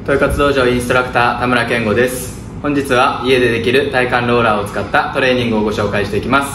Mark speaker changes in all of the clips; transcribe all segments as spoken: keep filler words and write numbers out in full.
Speaker 1: トイ活道場インストラクター田村健吾です。本日は家でできる体幹ローラーを使ったトレーニングをご紹介していきます。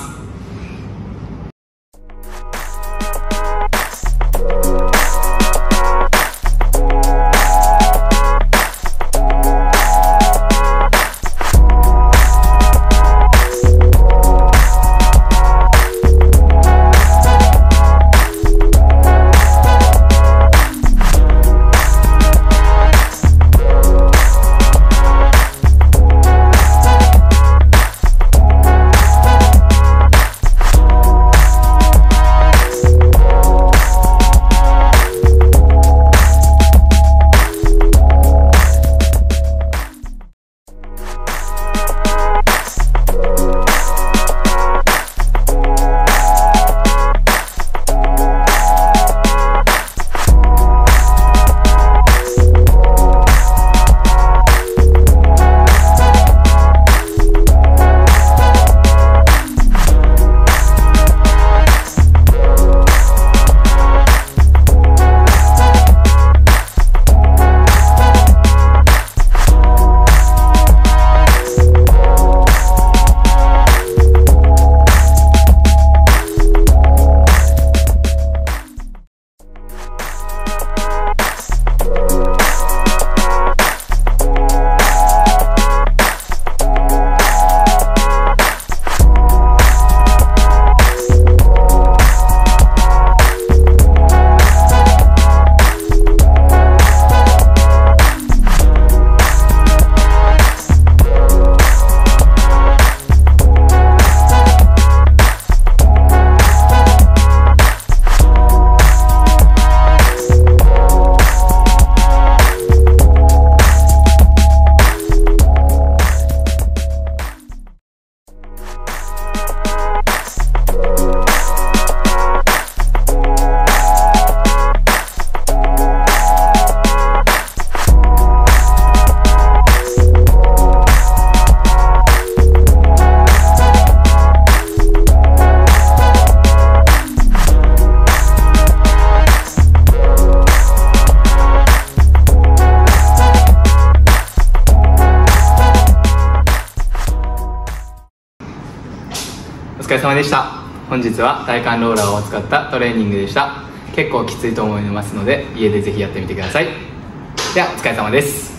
Speaker 1: お疲れ様でした。本日は体幹ローラーを使ったトレーニングでした。結構きついと思いますので家でぜひやってみてください。ではお疲れ様です。